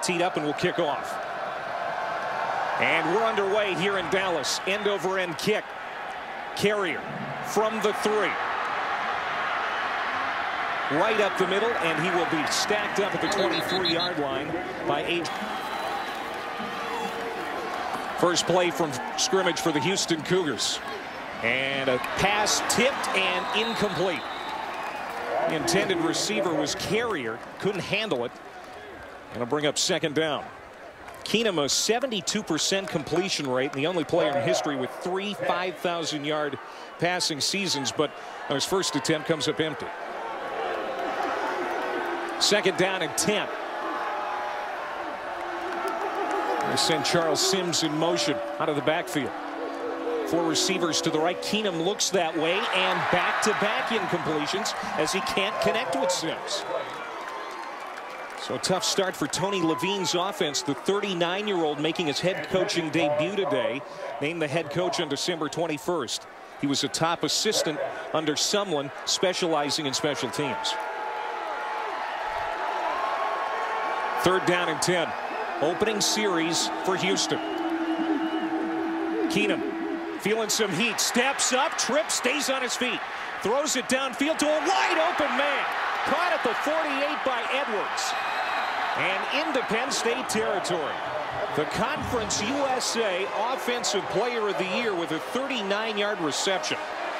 teed up and will kick off. And we're underway here in Dallas. End-over-end kick. Carrier from the 3. Right up the middle, and he will be stacked up at the 23-yard line by 8. First play from scrimmage for the Houston Cougars. And a pass tipped and incomplete. The intended receiver was Carrier. Couldn't handle it. Going to bring up second down. Keenum, a 72% completion rate, and the only player in history with 3 5,000-yard passing seasons, but on his first attempt comes up empty. Second down and 10. They send Charles Sims in motion out of the backfield. 4 receivers to the right. Keenum looks that way, and back-to-back incompletions as he can't connect with Sims. So a tough start for Tony Levine's offense. The 39-year-old making his head coaching debut today. Named the head coach on December 21st. He was a top assistant under someone specializing in special teams. Third down and 10. Opening series for Houston. Keenum feeling some heat. Steps up, trips, stays on his feet. Throws it downfield to a wide open man. Caught at the 48 by Edwards. And into Penn State territory. The Conference USA Offensive Player of the Year with a 39-yard reception.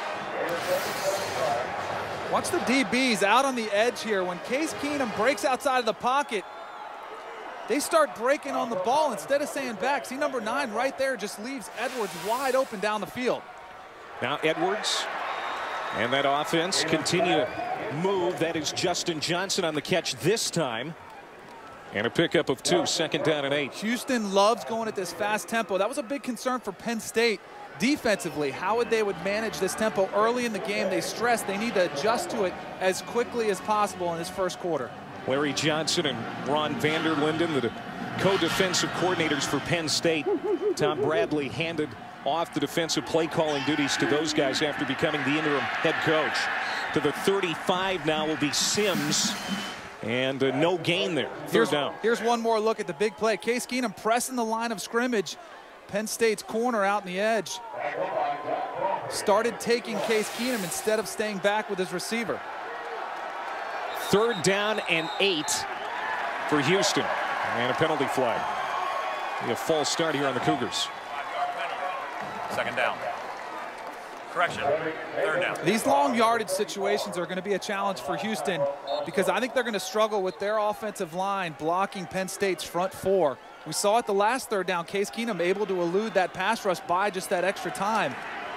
Watch the DBs out on the edge here. When Case Keenum breaks outside of the pocket, they start breaking on the ball instead of staying back. See number 9 right there just leaves Edwards wide open down the field. Now Edwards and that offense continue to move. That is Justin Johnson on the catch this time. And a pickup of 2, second down and 8. Houston loves going at this fast tempo. That was a big concern for Penn State defensively. How they would manage this tempo early in the game. They stressed they need to adjust to it as quickly as possible in this first quarter. Larry Johnson and Ron Vander Linden, the co-defensive coordinators for Penn State. Tom Bradley handed off the defensive play calling duties to those guys after becoming the interim head coach. To the 35 now will be Sims. And no gain there. Third down. Here's one more look at the big play. Case Keenum pressing the line of scrimmage. Penn State's corner out in the edge. Started taking Case Keenum instead of staying back with his receiver. Third down and 8 for Houston. And a penalty flag. A false start here on the Cougars. Second down. Correction. Third down. These long yardage situations are going to be a challenge for Houston because I think they're going to struggle with their offensive line blocking Penn State's front 4. We saw it the last third down. Case Keenum able to elude that pass rush by just that extra time.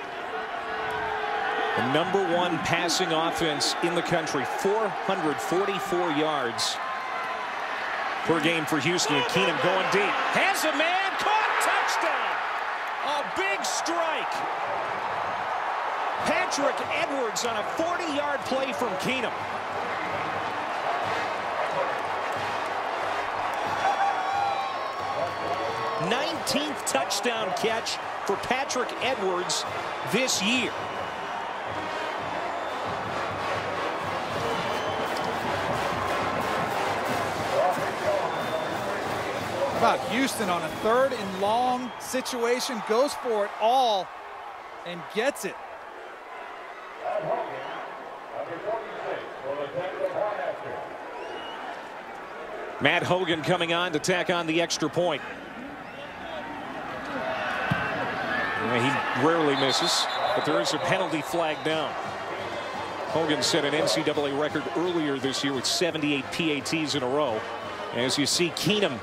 The #1 passing offense in the country, 444 yards per game for Houston. And Keenum going deep. Has a man, caught, touchdown! A big strike. Patrick Edwards on a 40-yard play from Keenum. #19th touchdown catch for Patrick Edwards this year. How about Houston on a 3rd and long situation, goes for it all and gets it. Matt Hogan coming on to tack on the extra point. He rarely misses, but there is a penalty flag down. Hogan set an NCAA record earlier this year with 78 PATs in a row. As you see, Keenum.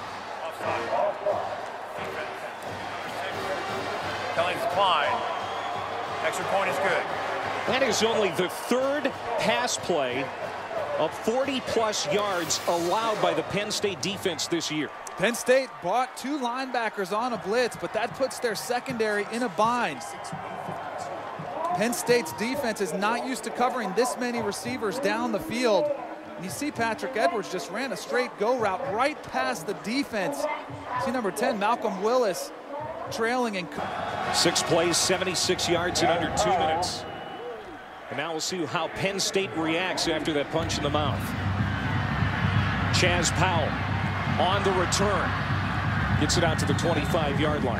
Kelling's Klein. Extra point is good. That is only the 3rd pass play of 40-plus yards allowed by the Penn State defense this year. Penn State brought 2 linebackers on a blitz, but that puts their secondary in a bind. Penn State's defense is not used to covering this many receivers down the field. And you see Patrick Edwards just ran a straight go route right past the defense. See number 10, Malcolm Willis, trailing and 6 plays, 76 yards in under 2 minutes. And now we'll see how Penn State reacts after that punch in the mouth. Chaz Powell on the return. Gets it out to the 25-yard line.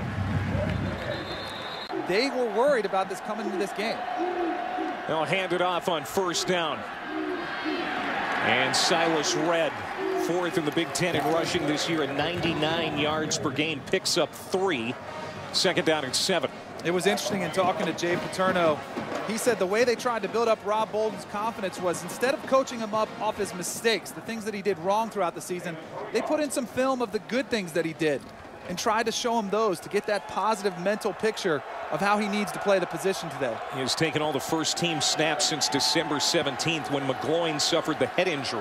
They were worried about this coming into this game. They'll hand it off on first down. And Silas Redd, fourth in the Big Ten in rushing this year at 99 yards per game, picks up 3. Second down and 7. It was interesting in talking to Jay Paterno. He said the way they tried to build up Rob Bolden's confidence was instead of coaching him up off his mistakes, the things that he did wrong throughout the season, they put in some film of the good things that he did and tried to show him those to get that positive mental picture of how he needs to play the position today. He has taken all the first-team snaps since December 17th when McGloin suffered the head injury.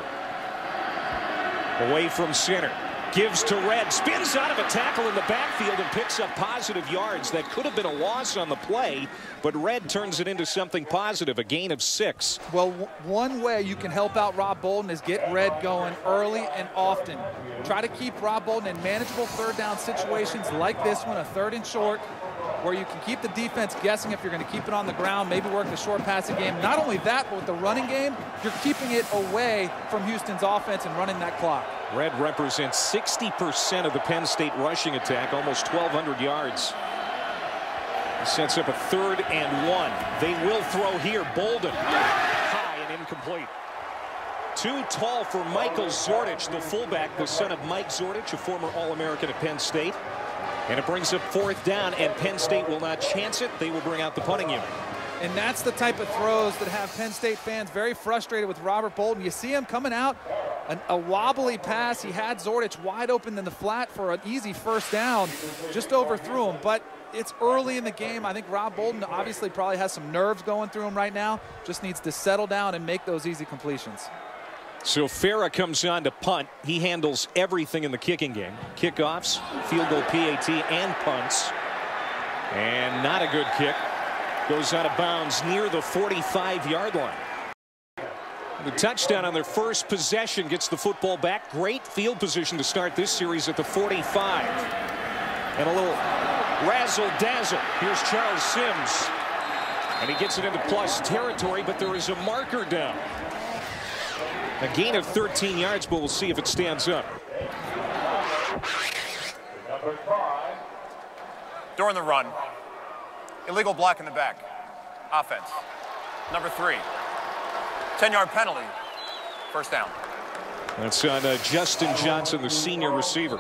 Away from center. Gives to Redd, spins out of a tackle in the backfield and picks up positive yards. That could have been a loss on the play, but Redd turns it into something positive, a gain of 6. Well, one way you can help out Rob Bolden is get Redd going early and often. Try to keep Rob Bolden in manageable third down situations like this one, a 3rd and short, where you can keep the defense guessing if you're going to keep it on the ground, maybe work the short passing game. Not only that, but with the running game, you're keeping it away from Houston's offense and running that clock. Redd represents 60% of the Penn State rushing attack, almost 1,200 yards. He sets up a 3rd and 1. They will throw here. Bolden, high and incomplete. Too tall for Michael Zordich, the fullback, the son of Mike Zordich, a former All-American at Penn State. And it brings up 4th down, and Penn State will not chance it. They will bring out the punting unit. And that's the type of throws that have Penn State fans very frustrated with Robert Bolden. You see him coming out, a wobbly pass. He had Zordich wide open in the flat for an easy 1st down. Just overthrew him, but it's early in the game. I think Rob Bolden obviously probably has some nerves going through him right now. Just needs to settle down and make those easy completions. So Farah comes on to punt. He handles everything in the kicking game. Kickoffs, field goal PAT, and punts. And not a good kick. Goes out of bounds near the 45-yard line. The touchdown on their first possession gets the football back. Great field position to start this series at the 45. And a little razzle-dazzle. Here's Charles Sims. And he gets it into plus territory, but there is a marker down. A gain of 13 yards, but we'll see if it stands up. During the run, illegal block in the back. Offense. Number 3. 10-yard penalty. 1st down. That's on Justin Johnson, the senior receiver.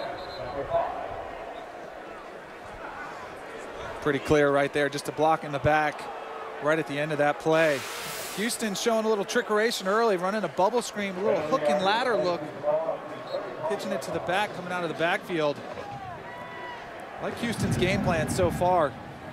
Pretty clear right there, just a block in the back right at the end of that play. Houston showing a little trickeration early, running a bubble screen, a little hook and ladder look, pitching it to the back, coming out of the backfield. I like Houston's game plan so far.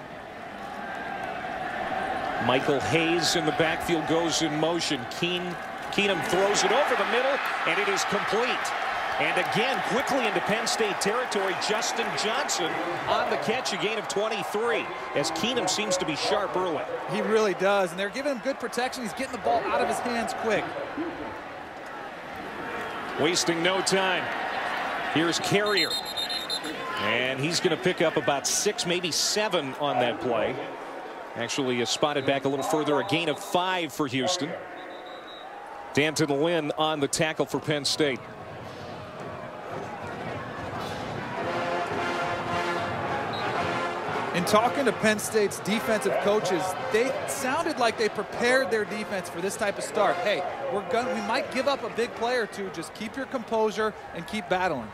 Michael Hayes in the backfield goes in motion. Keenum throws it over the middle, and it is complete. And again, quickly into Penn State territory, Justin Johnson on the catch, a gain of 23, as Keenum seems to be sharp early. He really does, and they're giving him good protection. He's getting the ball out of his hands quick. Wasting no time. Here's Carrier. And he's going to pick up about 6, maybe 7 on that play. Actually spotted back a little further, a gain of 5 for Houston. Danton Lynn on the tackle for Penn State. In talking to Penn State's defensive coaches, they sounded like they prepared their defense for this type of start. Hey, we might give up a big play or two. Just keep your composure and keep battling.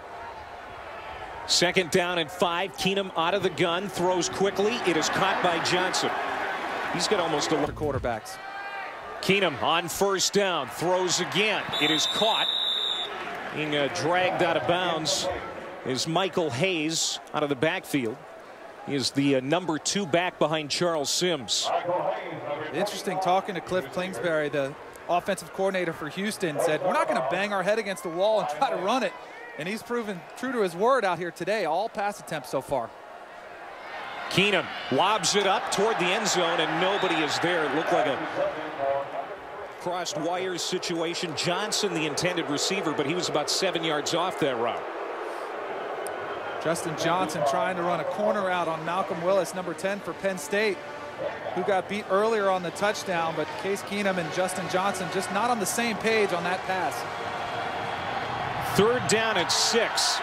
2nd down and 5. Keenum out of the gun, throws quickly. It is caught by Johnson. He's got almost 11 quarterbacks. Keenum on 1st down, throws again. It is caught. Being dragged out of bounds is Michael Hayes out of the backfield. He is the number 2 back behind Charles Sims. Interesting, talking to Cliff Kingsbury, the offensive coordinator for Houston, said we're not going to bang our head against the wall and try to run it. And he's proven true to his word out here today. All pass attempts so far. Keenum lobs it up toward the end zone, and nobody is there. It looked like a crossed wires situation. Johnson, the intended receiver, but he was about 7 yards off that route. Justin Johnson trying to run a corner out on Malcolm Willis, number 10 for Penn State, who got beat earlier on the touchdown, but Case Keenum and Justin Johnson just not on the same page on that pass. Third down at 6.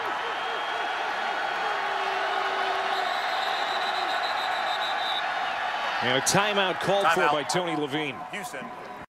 And a timeout called for by Tony Levine. Houston.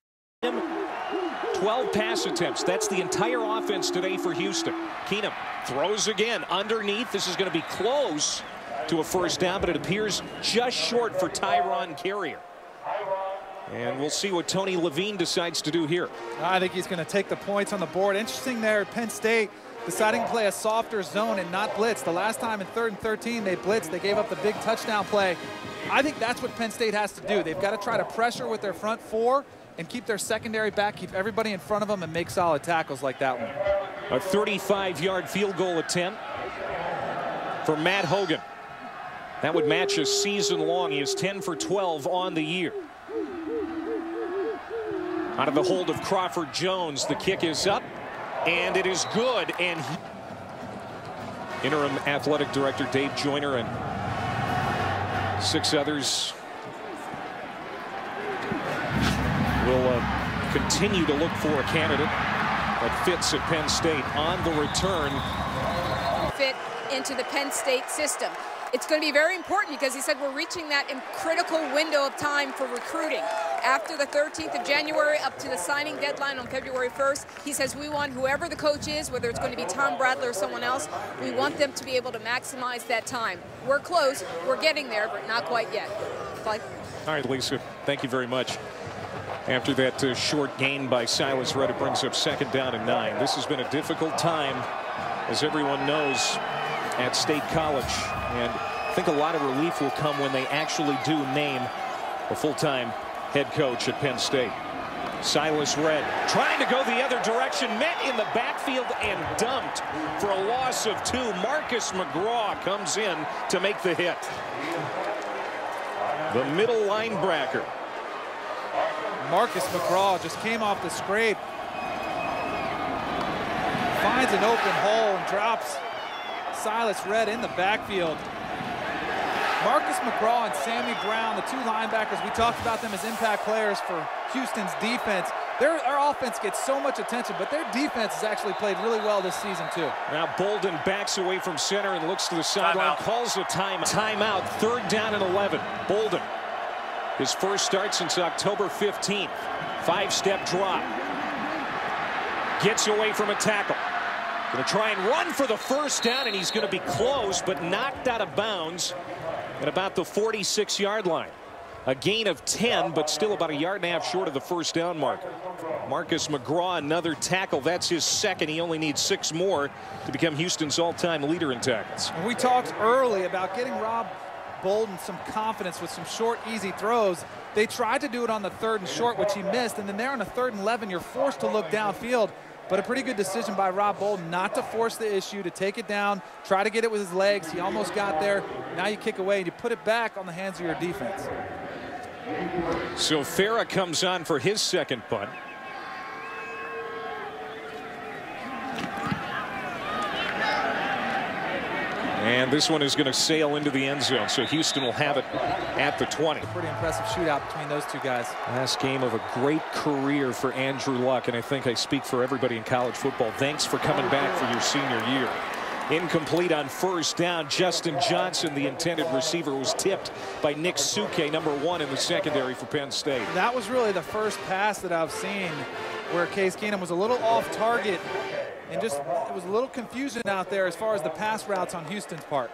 12 pass attempts. That's the entire offense today for Houston. Keenum throws again underneath. This is going to be close to a first down, but it appears just short for Tyron Carrier. And we'll see what Tony Levine decides to do here. I think he's going to take the points on the board. Interesting there at Penn State, deciding to play a softer zone and not blitz. The last time in 3rd and 13, they blitzed. They gave up the big touchdown play. I think that's what Penn State has to do. They've got to try to pressure with their front four and keep their secondary back, keep everybody in front of them, and make solid tackles like that one. A 35-yard field goal attempt for Matt Hogan. That would match his season long. He is 10 for 12 on the year. Out of the hold of Crawford Jones, the kick is up, and it is good. And interim athletic director Dave Joyner and 6 others will continue to look for a candidate that fits at Penn State on the return. Fit into the Penn State system. It's going to be very important because he said we're reaching that critical window of time for recruiting. After the 13th of January up to the signing deadline on February 1st, he says we want whoever the coach is, whether it's going to be Tom Bradley or someone else, we want them to be able to maximize that time. We're close, we're getting there, but not quite yet. All right, Lisa, thank you very much. After that short gain by Silas Redd, it brings up 2nd down and 9. This has been a difficult time, as everyone knows, at State College. And I think a lot of relief will come when they actually do name a full-time head coach at Penn State. Silas Redd trying to go the other direction, met in the backfield and dumped for a loss of 2. Marcus McGraw comes in to make the hit. The middle linebacker. Marcus McGraw just came off the scrape. Finds an open hole and drops Silas Redd in the backfield. Marcus McGraw and Sammy Brown, the 2 linebackers, we talked about them as impact players for Houston's defense. Their offense gets so much attention, but their defense has actually played really well this season too. Now Bolden backs away from center and looks to the sideline, calls a timeout. 3rd down and 11. Bolden, his first start since October 15th. 5-step drop. Gets away from a tackle. Going to try and run for the first down, and he's going to be close, but knocked out of bounds at about the 46-yard line. A gain of 10, but still about 1.5 yards short of the first down marker. Marcus McGraw, another tackle. That's his 2nd. He only needs 6 more to become Houston's all-time leader in tackles. And we talked early about getting Rob Bolden some confidence with some short, easy throws. They tried to do it on the 3rd and short, which he missed, and then there on the 3rd and 11, you're forced to look downfield. But a pretty good decision by Rob Bolden not to force the issue, to take it down, try to get it with his legs. He almost got there. Now you kick away and you put it back on the hands of your defense. So Farah comes on for his 2nd punt. And this one is going to sail into the end zone, so Houston will have it at the 20. Pretty impressive shootout between those 2 guys. Last game of a great career for Andrew Luck, and I think I speak for everybody in college football. Thanks for coming back for your senior year. Incomplete on 1st down. Justin Johnson, the intended receiver, was tipped by Nick Suke, number 1 in the secondary for Penn State. That was really the first pass that I've seen where Case Keenum was a little off target, and just it was a little confusion out there as far as the pass routes on Houston's part.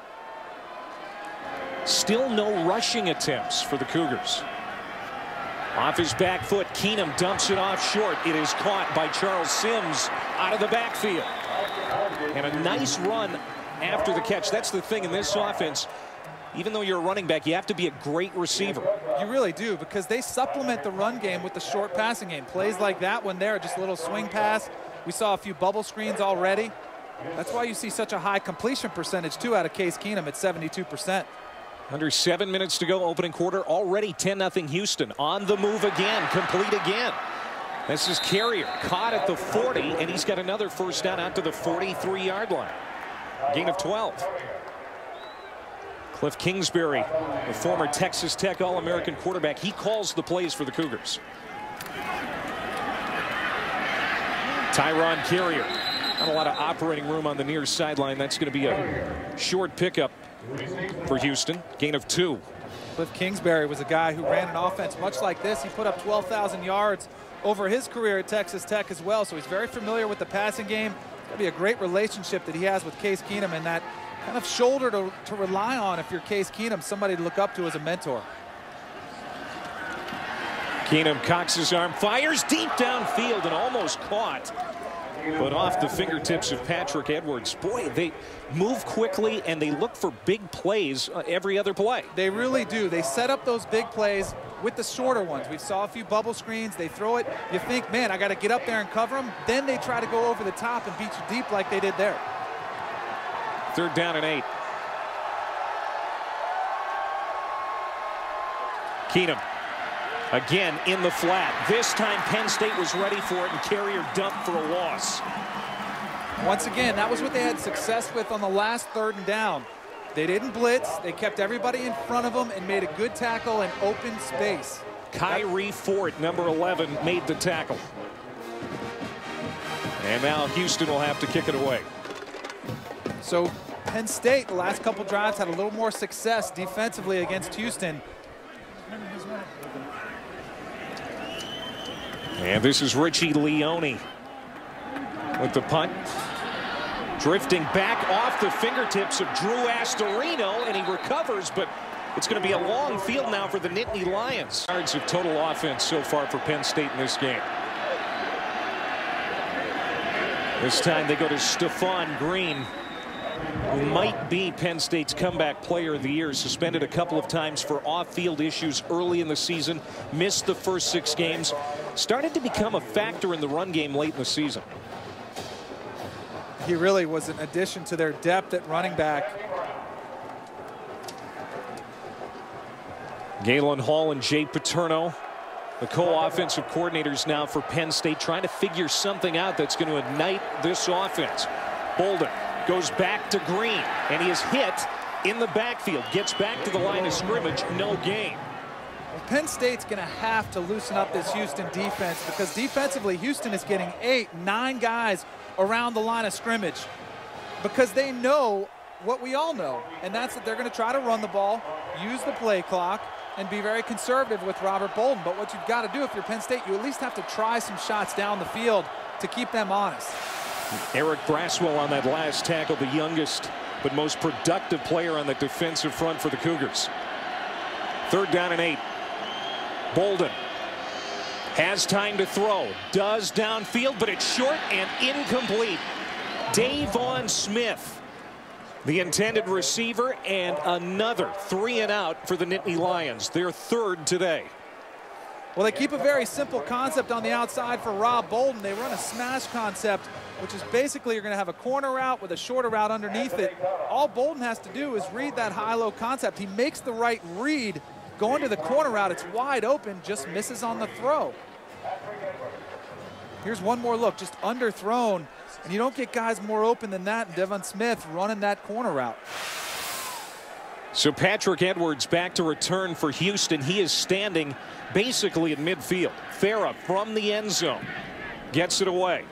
Still no rushing attempts for the Cougars. Off his back foot, Keenum dumps it off short. It is caught by Charles Sims out of the backfield. And a nice run after the catch. That's the thing in this offense. Even though you're a running back, you have to be a great receiver. You really do, because they supplement the run game with the short passing game. Plays like that one there, just a little swing pass. We saw a few bubble screens already. That's why you see such a high completion percentage, too, out of Case Keenum at 72%. Under 7 minutes to go, opening quarter. Already 10-0 Houston. On the move again, complete again. This is Carrier, caught at the 40, and he's got another first down out to the 43-yard line. Gain of 12. Cliff Kingsbury, the former Texas Tech All-American quarterback, he calls the plays for the Cougars. Tyron Carrier Not a lot of operating room on the near sideline. That's going to be a short pickup for Houston. Gain of 2. Cliff Kingsbury was a guy who ran an offense much like this. He put up 12,000 yards over his career at Texas Tech as well, so he's very familiar with the passing game. It's going to be a great relationship that he has with Case Keenum, and that kind of shoulder to rely on if you're Case Keenum, somebody to look up to as a mentor. Keenum cocks his arm, fires deep downfield and almost caught, but off the fingertips of Patrick Edwards. Boy, they move quickly and they look for big plays every other play. They really do. They set up those big plays with the shorter ones. We saw a few bubble screens. They throw it. You think, man, I got to get up there and cover them. Then they try to go over the top and beat you deep like they did there. 3rd down and 8. Keenum again in the flat. This time Penn State was ready for it and carrier dumped for a loss. Once again, that was what they had success with on the last 3rd and down. They didn't blitz. They kept everybody in front of them and made a good tackle in open space. Kyrie Ford, number 11, made the tackle. And now Houston will have to kick it away. So Penn State, the last couple drives, had a little more success defensively against Houston. And this is Richie Leone with the punt. Drifting back off the fingertips of Drew Astorino, and he recovers, but it's going to be a long field now for the Nittany Lions. Yards of total offense so far for Penn State in this game. This time they go to Stephon Green, who might be Penn State's comeback player of the year. Suspended a couple of times for off-field issues early in the season. Missed the first 6 games. Started to become a factor in the run game late in the season. He really was an addition to their depth at running back. Galen Hall and Jay Paterno, the co-offensive coordinators now for Penn State, trying to figure something out that's going to ignite this offense. Bolden goes back to Green, and he is hit in the backfield. Gets back to the line of scrimmage, no gain. Penn State's going to have to loosen up this Houston defense, because defensively Houston is getting 8, 9 guys around the line of scrimmage, because they know what we all know, and that's that they're going to try to run the ball, use the play clock, and be very conservative with Robert Bolden. But what you've got to do if you're Penn State, you at least have to try some shots down the field to keep them honest. Eric Braswell on that last tackle, the youngest but most productive player on the defensive front for the Cougars. 3rd down and 8. Bolden has time to throw, does downfield, but it's short and incomplete. Davon Smith, the intended receiver, and another 3 and out for the Nittany Lions, their 3rd today. Well, they keep a very simple concept on the outside for Rob Bolden. They run a smash concept, which is basically you're going to have a corner route with a shorter route underneath it. All Bolden has to do is read that high-low concept. He makes the right read. Going to the corner route, it's wide open, just misses on the throw. Here's one more look, just underthrown, and you don't get guys more open than that, and Devon Smith running that corner route. So Patrick Edwards back to return for Houston. He is standing basically in midfield. Farah from the end zone gets it away.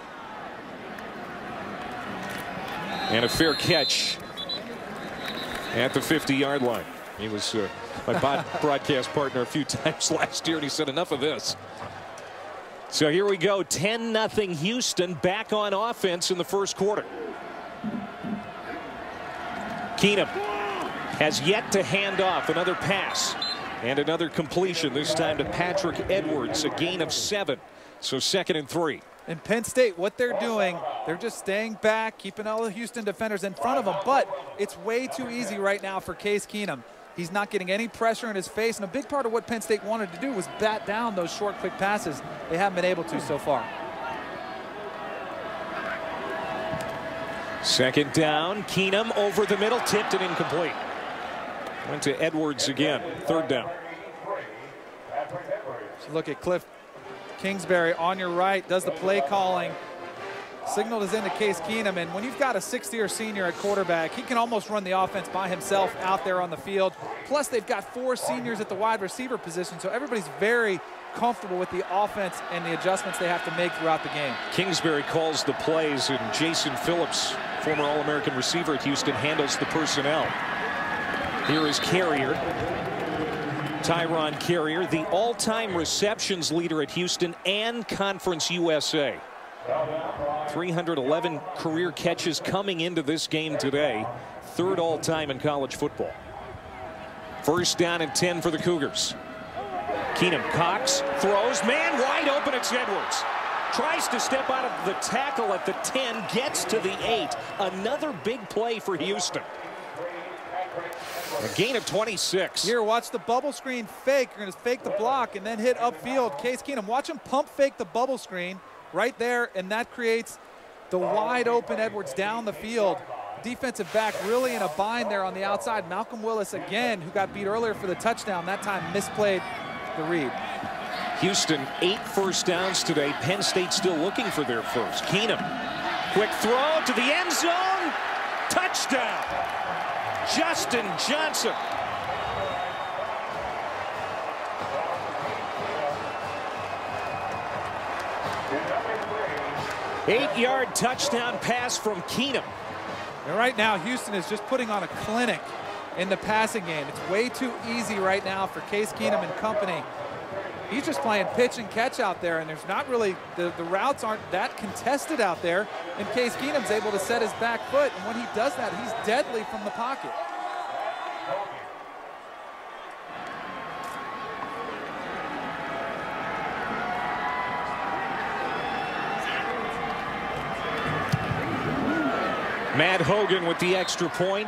And a fair catch at the 50-yard line. He was my broadcast partner a few times last year, and he said enough of this. So here we go, 10-0 Houston, back on offense in the first quarter. Keenum has yet to hand off. Another pass and another completion, this time to Patrick Edwards, a gain of 7. So 2nd and 3. In Penn State, what they're doing, they're just staying back, keeping all the Houston defenders in front of them, but it's way too easy right now for Case Keenum. He's not getting any pressure in his face, and a big part of what Penn State wanted to do was bat down those short, quick passes. They haven't been able to so far. 2nd down, Keenum over the middle, tipped and incomplete. Went to Edwards again, 3rd down. So look at Cliff Kingsbury on your right, does the play calling. Signaled is into Case Keenum, and when you've got a 6th-year senior at quarterback, he can almost run the offense by himself out there on the field. Plus, they've got 4 seniors at the wide receiver position, so everybody's very comfortable with the offense and the adjustments they have to make throughout the game. Kingsbury calls the plays, and Jason Phillips, former All-American receiver at Houston, handles the personnel. Here is Carrier. Tyron Carrier, the all-time receptions leader at Houston and Conference USA. 311 career catches coming into this game today. 3rd all-time in college football. 1st down and 10 for the Cougars. Keenum, Cox throws, man wide open. It's Edwards. Tries to step out of the tackle at the 10, gets to the 8. Another big play for Houston. A gain of 26. Here, watch the bubble screen fake. You're going to fake the block and then hit upfield. Case Keenum, watch him pump fake the bubble screen right there, and that creates the wide open Edwards down the field. Defensive back really in a bind there on the outside. Malcolm Willis again, who got beat earlier for the touchdown, that time misplayed the read. Houston 8 first downs today. Penn State still looking for their first. Keenum, quick throw to the end zone. Touchdown. Justin Johnson. Eight-yard touchdown pass from Keenum. And right now, Houston is just putting on a clinic in the passing game. It's way too easy right now for Case Keenum and company. He's just playing pitch and catch out there, and there's not really, the routes aren't that contested out there, and Case Keenum's able to set his back foot, and when he does that, he's deadly from the pocket. Matt Hogan with the extra point.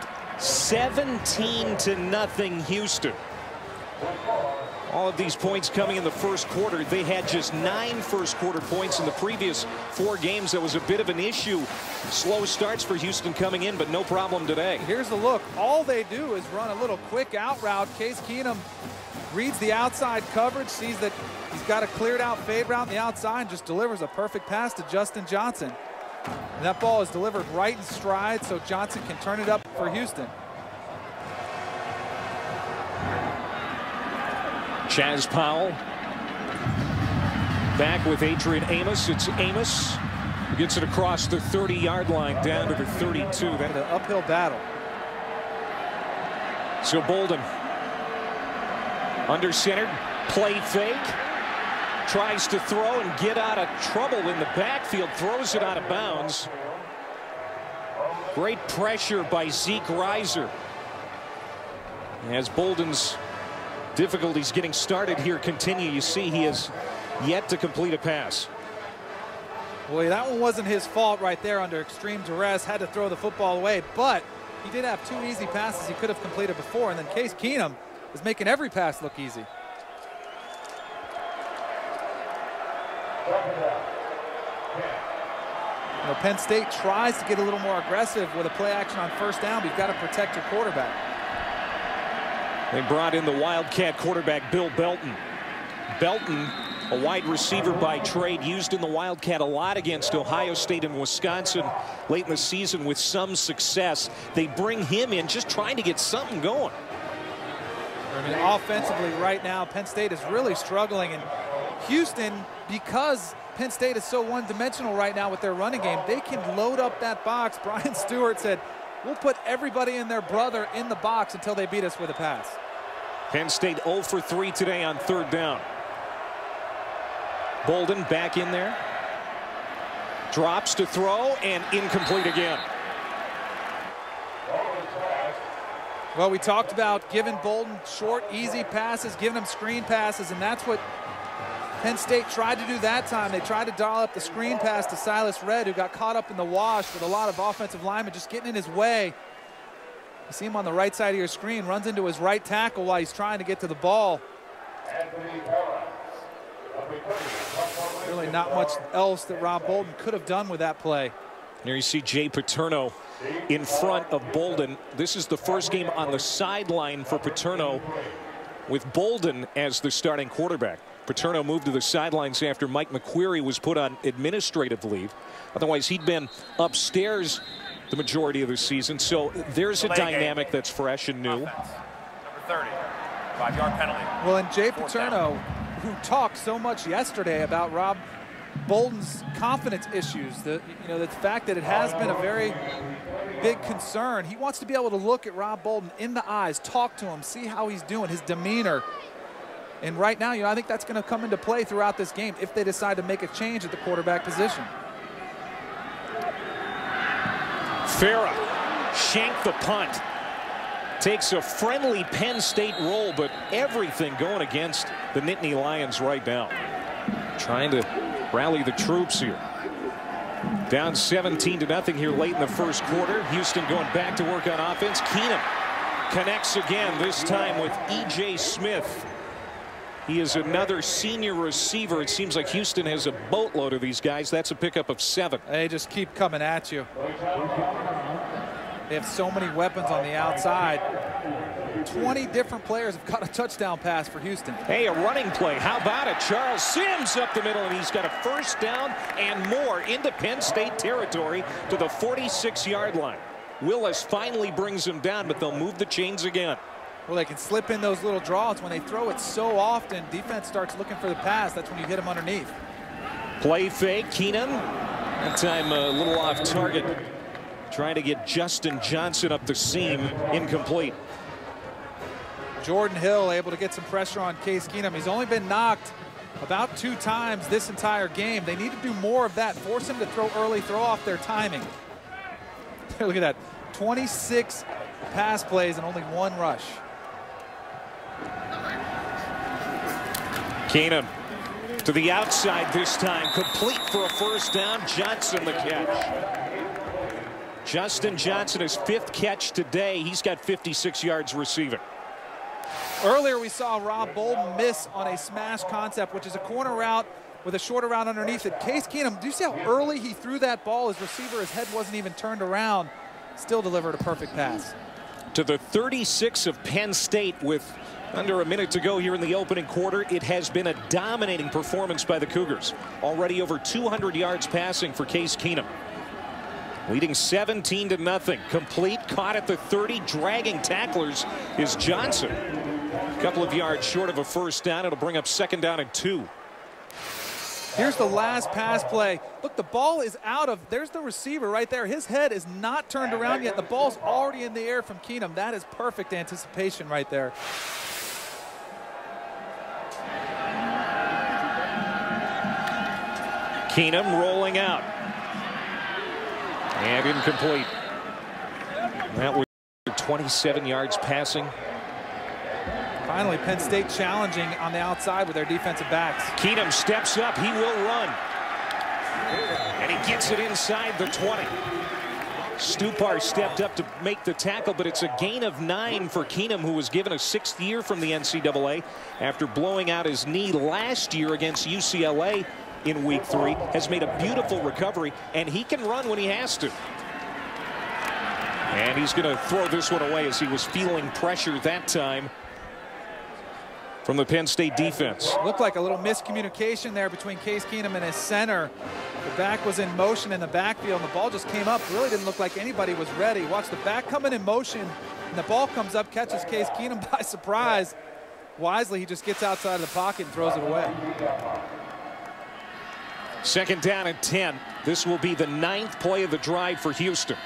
17-0 Houston. All of these points coming in the first quarter. They had just 9 first quarter points in the previous 4 games. That was a bit of an issue. Slow starts for Houston coming in, but no problem today. Here's the look. All they do is run a little quick out route. Case Keenum reads the outside coverage, sees that he's got a cleared out fade route on the outside, and just delivers a perfect pass to Justin Johnson. And that ball is delivered right in stride, so Johnson can turn it up for Houston. Chaz Powell back with Adrian Amos. It's Amos who gets it across the 30-yard line down to the 32. That's an uphill battle. So Bolden under centered, play fake. Tries to throw and get out of trouble in the backfield, throws it out of bounds. Great pressure by Zeke Reiser. As Bolden's difficulties getting started here continue, you see he has yet to complete a pass. Boy, that one wasn't his fault right there under extreme duress. Had to throw the football away, but he did have 2 easy passes he could have completed before, and then Case Keenum is making every pass look easy. You know, Penn State tries to get a little more aggressive with a play action on first down, but you've got to protect your quarterback. They brought in the Wildcat quarterback, Bill Belton. Belton, a wide receiver by trade, used in the Wildcat a lot against Ohio State and Wisconsin late in the season with some success. They bring him in just trying to get something going. I mean, offensively right now, Penn State is really struggling, and Houston, because Penn State is so one-dimensional right now with their running game, they can load up that box. Brian Stewart said, we'll put everybody and their brother in the box until they beat us with a pass. Penn State 0 for 3 today on 3rd down. Bolden back in there. Drops to throw and incomplete again. Well, we talked about giving Bolden short, easy passes, giving him screen passes, and that's what Penn State tried to do that time. They tried to dial up the screen pass to Silas Redd, who got caught up in the wash with a lot of offensive linemen just getting in his way. You see him on the right side of your screen, runs into his right tackle while he's trying to get to the ball. Really not much else that Rob Bolden could have done with that play. Here you see Jay Paterno in front of Bolden. This is the first game on the sideline for Paterno with Bolden as the starting quarterback. Paterno moved to the sidelines after Mike McQuarrie was put on administrative leave. Otherwise, he'd been upstairs the majority of the season. So there's a dynamic that's fresh and new. Offense. Number 30, 5-yard penalty. Well, and Jay Paterno, who talked so much yesterday about Rob Bolden's confidence issues, the fact that it has been a very big concern. He wants to be able to look at Rob Bolden in the eyes, talk to him, see how he's doing, his demeanor. And right now, I think that's going to come into play throughout this game if they decide to make a change at the quarterback position. Farah shanked the punt. Takes a friendly Penn State roll, but everything going against the Nittany Lions right now. Trying to rally the troops here. Down 17-0 here late in the first quarter. Houston going back to work on offense. Keenum connects again, this time with E.J. Smith. He is another senior receiver. It seems like Houston has a boatload of these guys. That's a pickup of 7. They just keep coming at you. They have so many weapons on the outside. 20 different players have caught a touchdown pass for Houston. Hey, a running play. How about it? Charles Sims up the middle, and he's got a first down and more into Penn State territory to the 46-yard line. Willis finally brings him down, but they'll move the chains again. Well, they can slip in those little draws. When they throw it so often, defense starts looking for the pass. That's when you hit them underneath. Play fake. Keenum. That time a little off target. Trying to get Justin Johnson up the seam. Incomplete. Jordan Hill able to get some pressure on Case Keenum. He's only been knocked about 2 times this entire game. They need to do more of that. Force him to throw early, throw off their timing. Look at that. 26 pass plays and only 1 rush. Keenum to the outside this time, complete for a first down. Johnson the catch. Justin Johnson, his 5th catch today. He's got 56 yards receiving. Earlier we saw Rob Bolden miss on a smash concept, which is a corner route with a shorter route underneath it. Case Keenum, do you see how early he threw that ball? His receiver, his head wasn't even turned around. Still delivered a perfect pass. To the 36 of Penn State with under a minute to go here in the opening quarter. It has been a dominating performance by the Cougars. Already over 200 yards passing for Case Keenum. Leading 17-0. Complete, caught at the 30, dragging tacklers is Johnson. A couple of yards short of a first down. It'll bring up 2nd down and 2. Here's the last pass play. Look, the ball is out of, there's the receiver right there. His head is not turned around yet. The ball's already in the air from Keenum. That is perfect anticipation right there. Keenum rolling out. And incomplete. That was 27 yards passing. Finally, Penn State challenging on the outside with their defensive backs. Keenum steps up. He will run. And he gets it inside the 20. Stupar stepped up to make the tackle, but it's a gain of 9 for Keenum, who was given a 6th year from the NCAA after blowing out his knee last year against UCLA in week 3. Has made a beautiful recovery, and he can run when he has to. And he's going to throw this one away as he was feeling pressure that time from the Penn State defense. Looked like a little miscommunication there between Case Keenum and his center. The back was in motion in the backfield, and the ball just came up. Really didn't look like anybody was ready. Watch the back coming in motion, and the ball comes up, catches Case Keenum by surprise. Wisely, he just gets outside of the pocket and throws it away. 2nd down and 10. This will be the 9th play of the drive for Houston.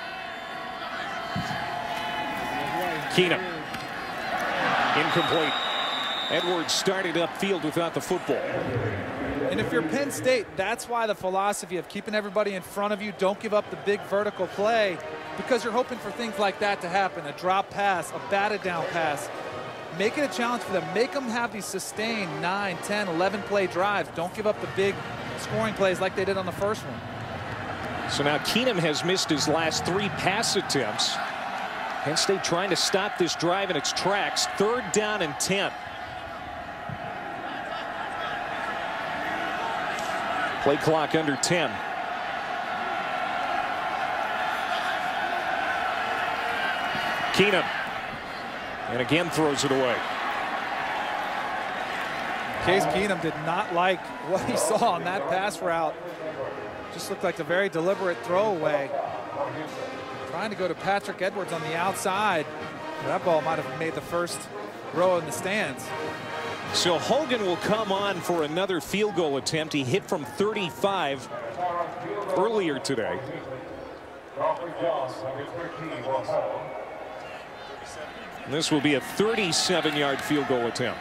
Keenum. Incomplete. Edwards started upfield without the football. And if you're Penn State, that's why the philosophy of keeping everybody in front of you, don't give up the big vertical play, because you're hoping for things like that to happen. A drop pass, a batted down pass. Make it a challenge for them. Make them have these sustained 9, 10, 11 play drives. Don't give up the big scoring plays like they did on the first one. So now Keenum has missed his last 3 pass attempts. Penn State trying to stop this drive in its tracks. 3rd down and 10. Play clock under 10. Keenum. And again throws it away. Case Keenum did not like what he saw on that pass route. Just looked like a very deliberate throwaway. Trying to go to Patrick Edwards on the outside. That ball might have made the first row in the stands. So Hogan will come on for another field goal attempt. He hit from 35 earlier today. And this will be a 37-yard field goal attempt.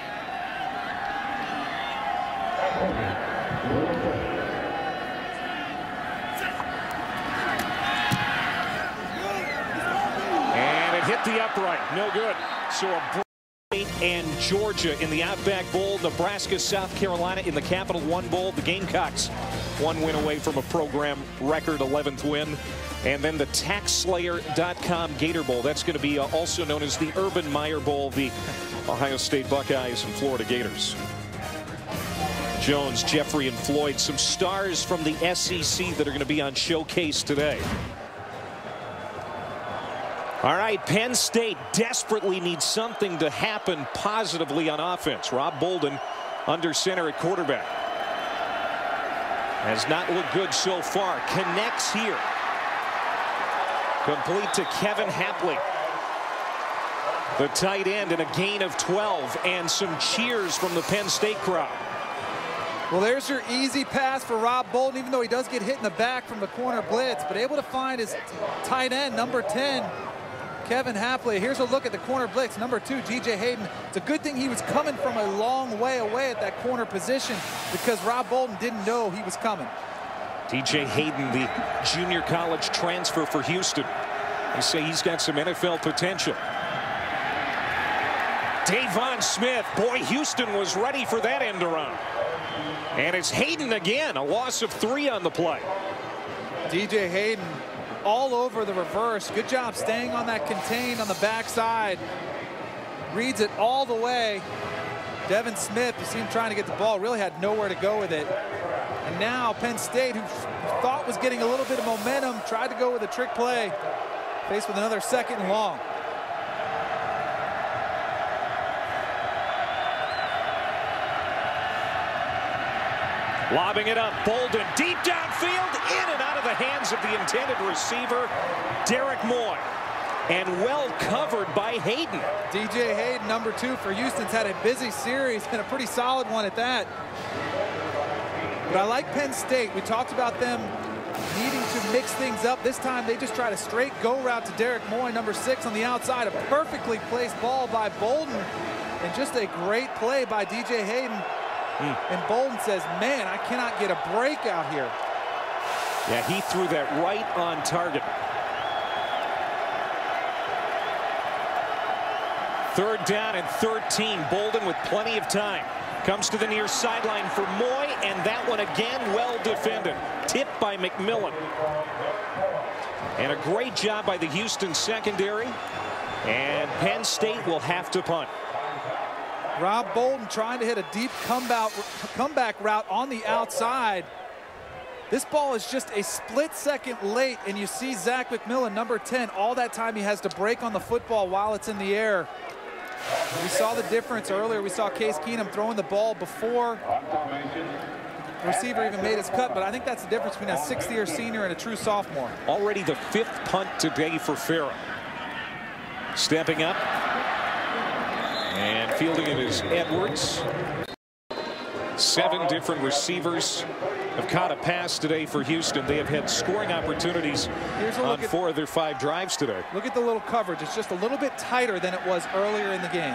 And it hit the upright. No good. So a and Georgia in the Outback Bowl, Nebraska, South Carolina in the Capital One Bowl. The Gamecocks one win away from a program record 11th win. And then the TaxSlayer.com Gator Bowl. That's going to be also known as the Urban Meyer Bowl, the Ohio State Buckeyes and Florida Gators. Jones, Jeffrey, and Floyd, some stars from the SEC that are going to be on showcase today. All right, Penn State desperately needs something to happen positively on offense. Rob Bolden under center at quarterback. Has not looked good so far. Connects here. Complete to Kevin Hapley, the tight end, and a gain of 12 and some cheers from the Penn State crowd. Well, there's your easy pass for Rob Bolden, even though he does get hit in the back from the corner blitz, but able to find his tight end, number 10, Kevin Hapley. Here's a look at the corner blitz. Number 2, DJ Hayden. It's a good thing he was coming from a long way away at that corner position because Rob Bolden didn't know he was coming. DJ Hayden, the junior college transfer for Houston. They say he's got some NFL potential. Davon Smith. Boy, Houston was ready for that end around. And it's Hayden again, a loss of 3 on the play. DJ Hayden all over the reverse. Good job staying on that contain on the backside. Reads it all the way. Devin Smith, you see him trying to get the ball, really had nowhere to go with it. And now Penn State, who thought was getting a little bit of momentum, tried to go with a trick play. Faced with another 2nd and long. Lobbing it up, Bolden deep downfield, in and out of the hands of the intended receiver, Derek Moy. And well covered by Hayden. DJ Hayden, number 2 for Houston's had a busy series and a pretty solid one at that. But I like Penn State. We talked about them needing to mix things up. This time they just tried a straight go route to Derek Moy, number 6 on the outside. A perfectly placed ball by Bolden. And just a great play by DJ Hayden. And Bolden says, man, I cannot get a break out here. Yeah, he threw that right on target. 3rd down and 13. Bolden with plenty of time. Comes to the near sideline for Moy, and that one again well defended. Tipped by McMillan. And a great job by the Houston secondary. And Penn State will have to punt. Rob Bolden trying to hit a deep comeback route on the outside. This ball is just a split second late, and you see Zach McMillan, number 10, all that time he has to break on the football while it's in the air. We saw the difference earlier. We saw Case Keenum throwing the ball before the receiver even made his cut, but I think that's the difference between a 6th-year senior and a true sophomore. Already the 5th punt today for Farrah. Stepping up. And fielding it is Edwards. 7 different receivers have caught a pass today for Houston. They have had scoring opportunities on 4 of their 5 drives today. Look at the little coverage. It's just a little bit tighter than it was earlier in the game.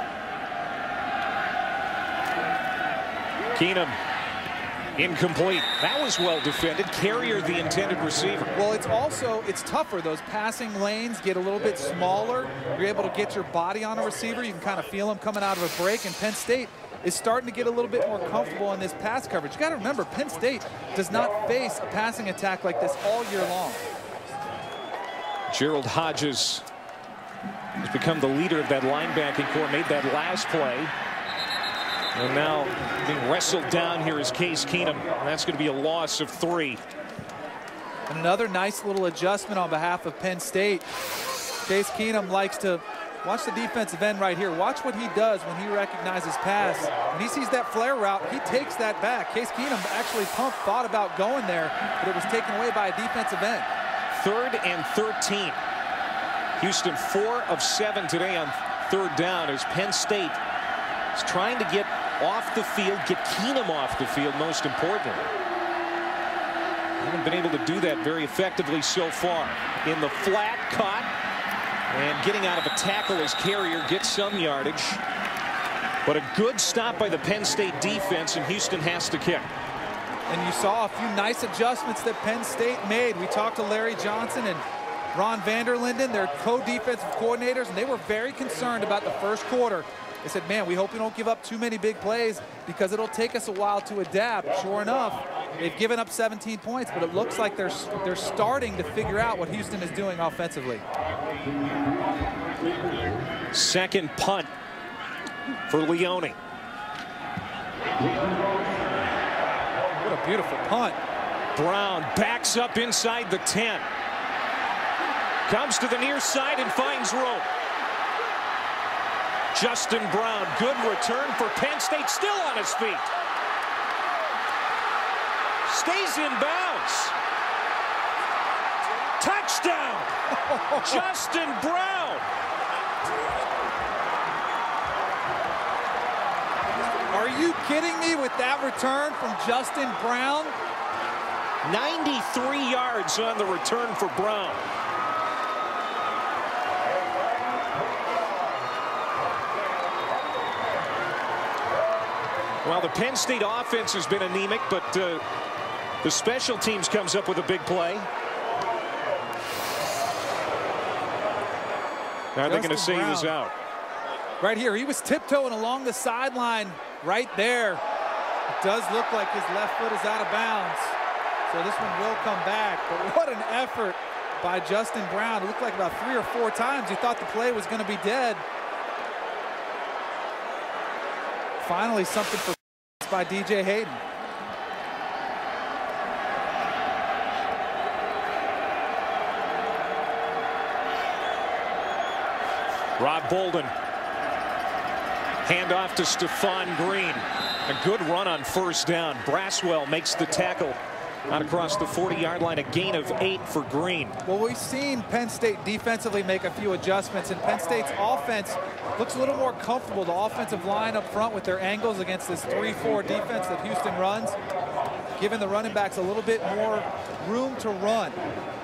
Keenum. Incomplete. That was well defended. Carrier, the intended receiver. Well, it's tougher. Those passing lanes get a little bit smaller. You're able to get your body on a receiver. You can kind of feel him coming out of a break. And Penn State is starting to get a little bit more comfortable in this pass coverage. You got to remember, Penn State does not face a passing attack like this all year long. Gerald Hodges has become the leader of that linebacking core. Made that last play. And now being wrestled down here is Case Keenum. And that's going to be a loss of 3. And another nice little adjustment on behalf of Penn State. Case Keenum likes to Watch the defensive end right here. Watch what he does when he recognizes pass. When he sees that flare route, he takes that back. Case Keenum actually thought about going there, but it was taken away by a defensive end. 3rd and 13. Houston 4 of 7 today on 3rd down as Penn State is trying to get off the field, get Keenum off the field, most importantly. Haven't been able to do that very effectively so far. In the flat, caught, and getting out of a tackle as Carrier gets some yardage. But a good stop by the Penn State defense, and Houston has to kick. And you saw a few nice adjustments that Penn State made. We talked to Larry Johnson and Ron Vanderlinden, their co-defensive coordinators, and they were very concerned about the first quarter. They said, man, we hope we don't give up too many big plays because it'll take us a while to adapt. Sure enough, they've given up 17 points, but it looks like they're starting to figure out what Houston is doing offensively. Second punt for Leone. What a beautiful punt. Brown backs up inside the 10. Comes to the near side and finds room. Justin Brown, good return for Penn State, still on his feet. Stays in bounds. Touchdown! Justin Brown! Are you kidding me with that return from Justin Brown? 93 yards on the return for Brown. Well, the Penn State offense has been anemic, but the special teams comes up with a big play. Now they're going to say he was out. Right here, he was tiptoeing along the sideline right there. It does look like his left foot is out of bounds. So this one will come back. But what an effort by Justin Brown. It looked like about 3 or 4 times he thought the play was going to be dead. Finally, something for by DJ Hayden. Rob Bolden. Handoff to Stephon Green. A good run on first down. Braswell makes the tackle out across the 40-yard line. A gain of 8 for Green. Well, we've seen Penn State defensively make a few adjustments, and Penn State's offense looks a little more comfortable. The offensive line up front with their angles against this 3-4 defense that Houston runs, giving the running backs a little bit more room to run.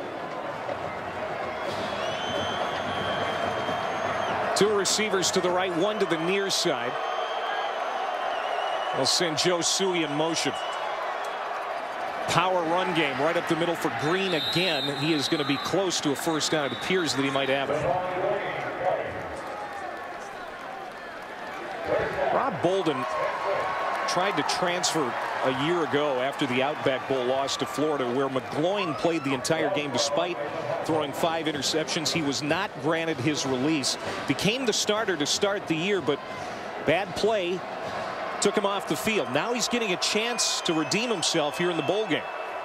Two receivers to the right, one to the near side. They'll send Joe Suey in motion. Power run game right up the middle for Green again. He is going to be close to a first down. It appears that he might have it. Rob Bolden tried to transfer a year ago after the Outback Bowl loss to Florida, where McGloin played the entire game despite throwing 5 interceptions. He was not granted his release. Became the starter to start the year, but bad play took him off the field. Now he's getting a chance to redeem himself here in the bowl game.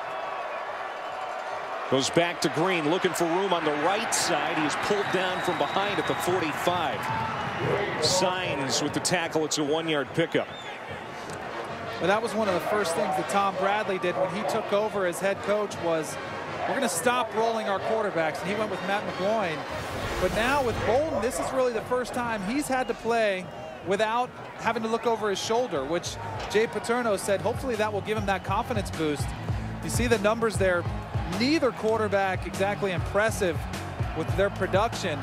Goes back to Green, looking for room on the right side. He is pulled down from behind at the 45. Signs with the tackle. It's a 1-yard pickup. Well, that was one of the first things that Tom Bradley did when he took over as head coach was, we're going to stop rolling our quarterbacks, and he went with Matt McGloin. But now with Bolden, this is really the first time he's had to play without having to look over his shoulder, which Jay Paterno said hopefully that will give him that confidence boost. You see the numbers there. Neither quarterback exactly impressive with their production.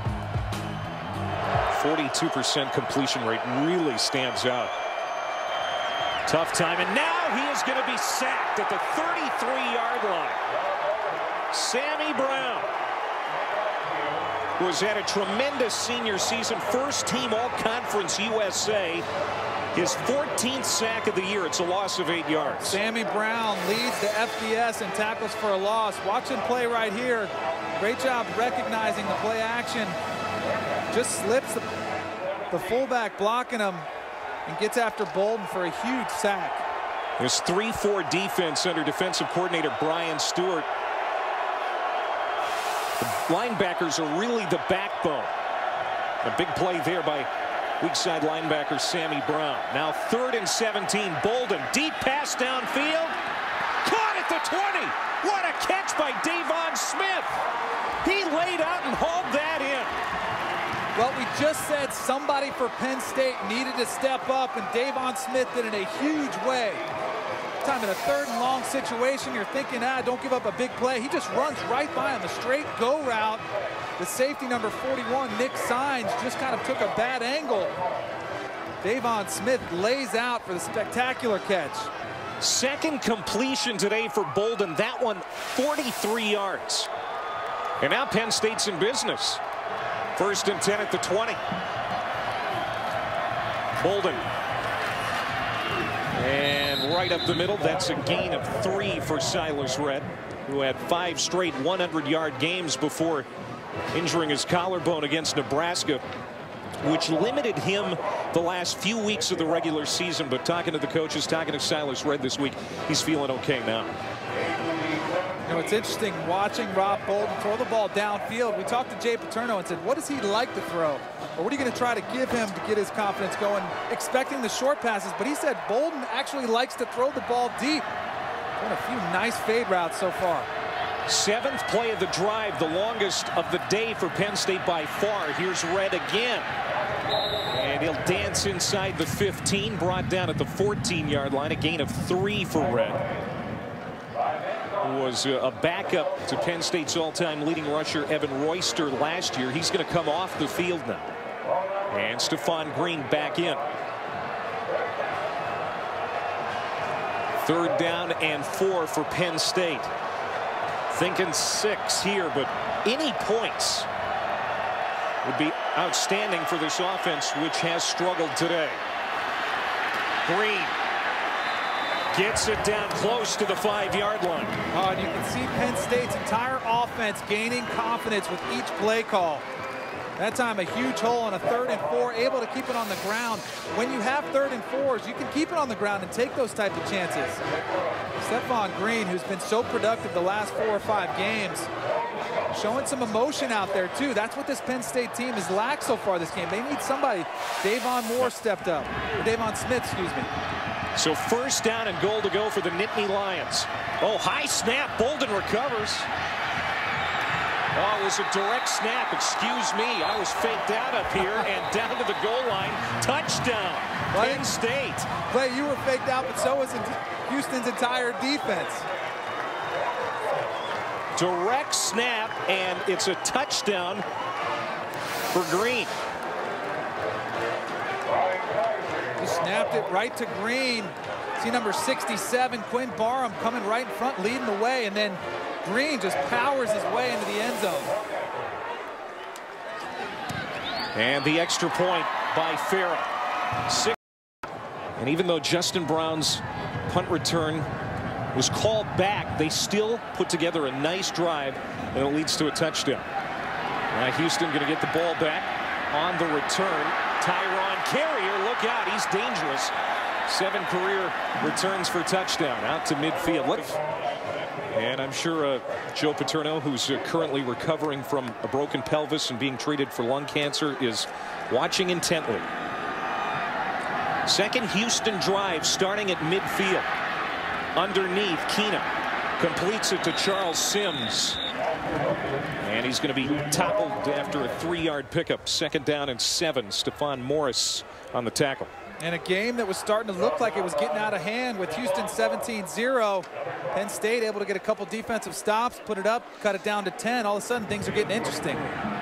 42% completion rate really stands out. Tough time, and now he is going to be sacked at the 33-yard line. Sammy Brown, who has had a tremendous senior season, first team All-Conference USA, his 14th sack of the year. It's a loss of 8 yards. Sammy Brown leads the FBS in tackles for a loss. Watch him play right here. Great job recognizing the play action. Just slips the fullback blocking him and gets after Bolden for a huge sack. This 3-4 defense under defensive coordinator Brian Stewart. The linebackers are really the backbone. A big play there by weak side linebacker Sammy Brown. Now 3rd and 17. Bolden, deep pass downfield. Caught at the 20. What a catch by Davon Smith. He laid out and hauled that in. Well, we just said somebody for Penn State needed to step up, and Davon Smith did it in a huge way. Time in a 3rd and long situation, you're thinking, don't give up a big play. He just runs right by him, a straight go route. The safety number 41, Nick Sines, just kind of took a bad angle. Davon Smith lays out for the spectacular catch. 2nd completion today for Bolden. That one 43 yards. And now Penn State's in business. 1st and 10 at the 20. Bolden. And right up the middle, that's a gain of 3 for Silas Redd, who had 5 straight 100-yard games before injuring his collarbone against Nebraska, which limited him the last few weeks of the regular season. But talking to the coaches, talking to Silas Redd this week, he's feeling okay now. You know, it's interesting watching Rob Bolden throw the ball downfield. We talked to Jay Paterno and said, what does he like to throw? Or what are you going to try to give him to get his confidence going, expecting the short passes? But he said Bolden actually likes to throw the ball deep. Doing a few nice fade routes so far. 7th play of the drive, the longest of the day for Penn State by far. Here's Redd again. And he'll dance inside the 15, brought down at the 14-yard line. A gain of 3 for Redd, who was a backup to Penn State's all-time leading rusher Evan Royster last year. He's going to come off the field now. And Stephon Green back in. 3rd down and 4 for Penn State. Thinking 6 here, but any points would be outstanding for this offense, which has struggled today. Green gets it down close to the 5-yard line. Oh, and you can see Penn State's entire offense gaining confidence with each play call. That time a huge hole on a 3rd and 4, able to keep it on the ground. When you have 3rd and 4s, you can keep it on the ground and take those type of chances. Stephon Green, who's been so productive the last 4 or 5 games, showing some emotion out there too. That's what this Penn State team has lacked so far this game. They need somebody. Davon Moore stepped up. Or Davon Smith, excuse me. So 1st down and goal to go for the Nittany Lions. Oh, high snap. Bolden recovers. Oh, it was a direct snap. Excuse me. I was faked out up here and down to the goal line. Touchdown. Penn State. Clay, you were faked out, but so was Houston's entire defense. Direct snap, and it's a touchdown for Green. Just snapped it right to Green. See number 67, Quinn Barham, coming right in front, leading the way, and then Green just powers his way into the end zone. And the extra point by Farrell. 6. And even though Justin Brown's punt return was called back, they still put together a nice drive, and it leads to a touchdown. Now Houston going to get the ball back on the return. Tyron Carrier, look out, he's dangerous. 7 career returns for touchdown out to midfield. And I'm sure Joe Paterno, who's currently recovering from a broken pelvis and being treated for lung cancer, is watching intently. 2nd Houston drive starting at midfield. Underneath, Keenum completes it to Charles Sims. And he's going to be toppled after a 3-yard pickup. 2nd down and 7. Stephon Morris on the tackle. And a game that was starting to look like it was getting out of hand with Houston 17-0. Penn State able to get a couple defensive stops, put it up, cut it down to 10. All of a sudden, things are getting interesting.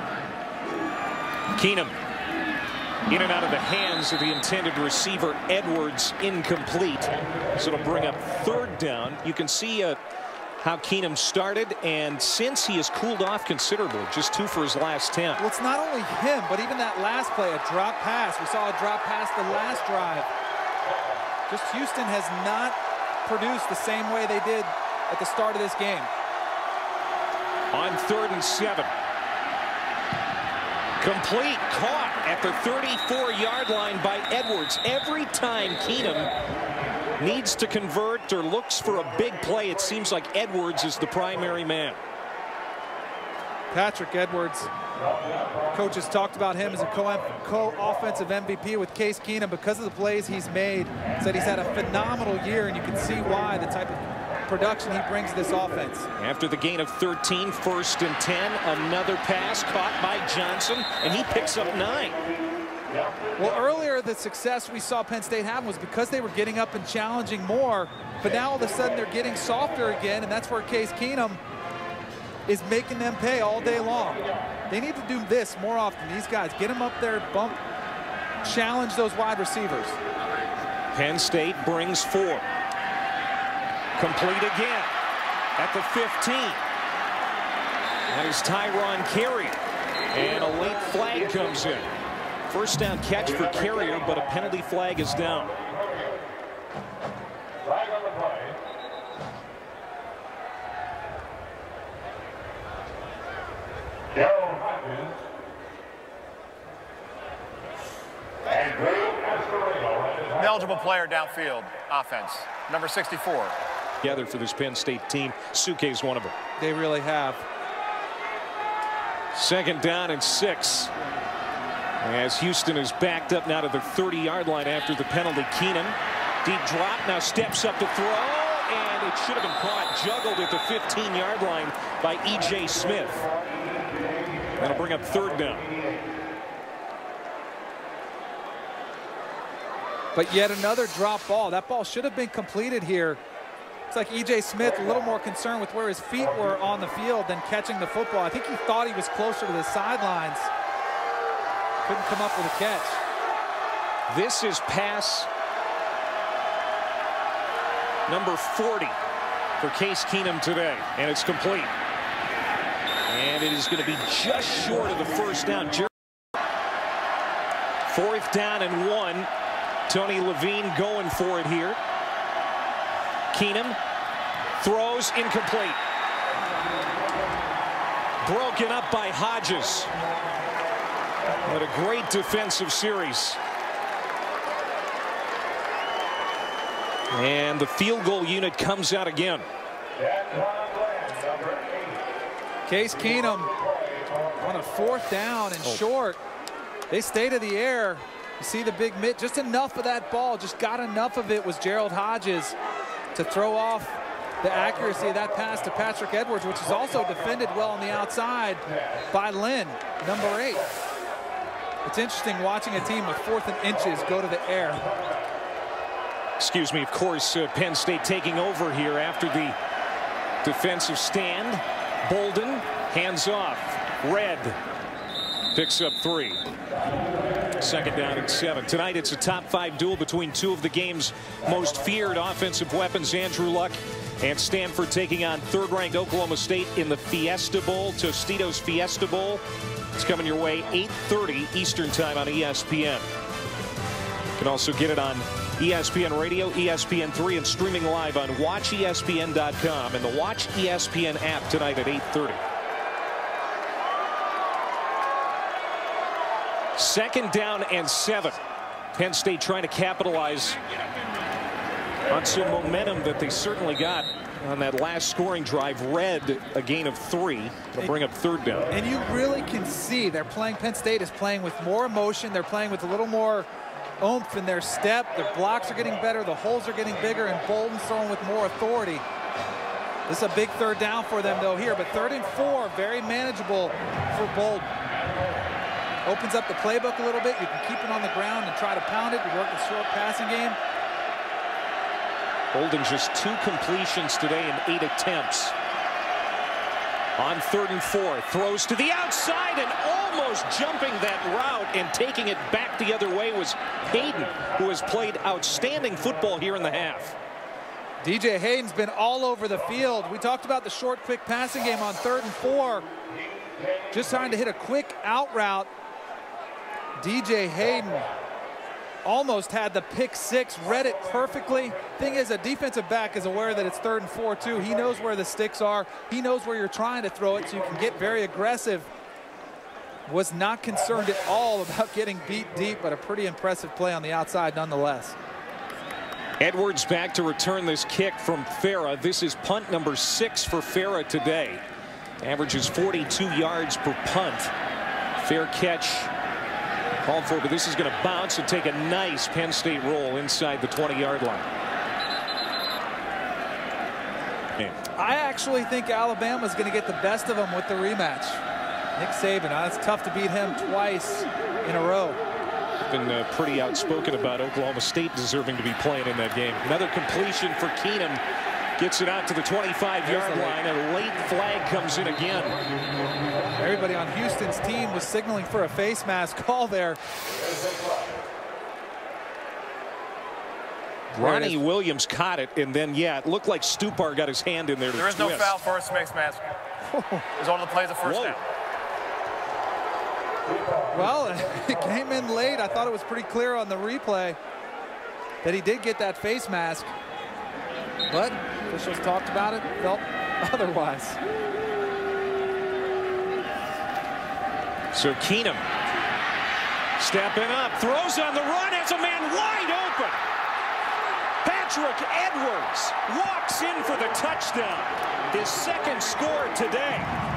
Keenum in and out of the hands of the intended receiver, Edwards, incomplete. So it'll bring up 3rd down. You can see how Keenum started, and since he has cooled off considerably, just 2 for his last 10. Well, it's not only him, but even that last play, a drop pass. We saw a drop pass the last drive. Just Houston has not produced the same way they did at the start of this game. On 3rd and 7. Complete, caught at the 34-yard line by Edwards. Every time Keenum needs to convert or looks for a big play, it seems like Edwards is the primary man. Patrick Edwards Coaches talked about him as a co-offensive MVP with Case Keenum because of the plays he's made. Said he's had a phenomenal year, and you can see why, the type of production he brings to this offense. After the gain of 13, 1st and 10, another pass caught by Johnson, and he picks up 9. Well, earlier the success we saw Penn State have was because they were getting up and challenging more, but now all of a sudden they're getting softer again, and that's where Case Keenum is making them pay all day long. They need to do this more often. These guys, get them up there, bump, challenge those wide receivers. Penn State brings 4. Complete again at the 15. That is Tyron Carrier, and a late flag comes in. First down catch for Carrier, but a penalty flag is down. An eligible player downfield, offense, number 64. Together for this Penn State team. Suke is one of them. They really have. 2nd down and 6. As Houston is backed up now to the 30-yard line after the penalty. Keenum, deep drop, now steps up to throw, and it should have been caught, juggled at the 15-yard line by E.J. Smith. That'll bring up 3rd down. But yet another drop ball. That ball should have been completed here. It's like E.J. Smith a little more concerned with where his feet were on the field than catching the football. I think he thought he was closer to the sidelines. Couldn't come up with a catch. This is pass number 40 for Case Keenum today, and it's complete. And it is going to be just short of the 1st down. 4th down and 1. Tony Levine going for it here. Keenum throws incomplete. Broken up by Hodges. What a great defensive series. And the field goal unit comes out again. Case Keenum on a 4th down and short. They stay to the air. You see the big mitt, just enough of that ball, just got enough of it was Gerald Hodges to throw off the accuracy of that pass to Patrick Edwards, which is also defended well on the outside by Lynn, number 8. It's interesting watching a team with 4th and inches go to the air. Excuse me, of course, Penn State taking over here after the defensive stand. Bolden, hands off. Red picks up 3. 2nd down and 7. Tonight it's a top 5 duel between 2 of the game's most feared offensive weapons. Andrew Luck and Stanford taking on 3rd-ranked Oklahoma State in the Fiesta Bowl, Tostitos Fiesta Bowl. It's coming your way 8:30 Eastern time on ESPN. You can also get it on ESPN Radio, ESPN3, and streaming live on WatchESPN.com and the Watch ESPN app tonight at 8:30. 2nd down and 7. Penn State trying to capitalize on some momentum that they certainly got on that last scoring drive. Red, a gain of 3 to bring up 3rd down. And you really can see they're playing, Penn State is playing with more emotion. They're playing with a little more oomph in their step. Their blocks are getting better. The holes are getting bigger, and Bolden's throwing with more authority. This is a big 3rd down for them, though, here. But 3rd and 4, very manageable for Bolden. Opens up the playbook a little bit. You can keep it on the ground and try to pound it. You work the short passing game. Bolden just 2 completions today and 8 attempts. On 3rd and 4, throws to the outside, and almost jumping that route and taking it back the other way was Hayden, who has played outstanding football here in the half. DJ Hayden's been all over the field. We talked about the short, quick passing game on 3rd and 4. Just trying to hit a quick out route. DJ Hayden almost had the pick 6, read it perfectly. Thing is, a defensive back is aware that it's 3rd and 4 too. He knows where the sticks are. He knows where you're trying to throw it, so you can get very aggressive. Was not concerned at all about getting beat deep, but a pretty impressive play on the outside nonetheless. Edwards back to return this kick from Farah. This is punt number 6 for Farah today. Averages 42 yards per punt. Fair catch called for, but this is going to bounce and take a nice Penn State roll inside the 20-yard line. I actually think Alabama's going to get the best of them with the rematch. Nick Saban, it's tough to beat him twice in a row. Been pretty outspoken about Oklahoma State deserving to be playing in that game. Another completion for Keenum. Gets it out to the 25-yard line. A late flag comes in again. Everybody on Houston's team was signaling for a face mask call there. Ronnie Williams caught it, and then, yeah, it looked like Stupar got his hand in there to There is twist. no foul for a face mask. It was on the play of the first down. Well, it came in late. I thought it was pretty clear on the replay that he did get that face mask. But officials talked about it, felt otherwise. So Keenum stepping up, throws on the run, has a man wide open. Patrick Edwards walks in for the touchdown. His second score today.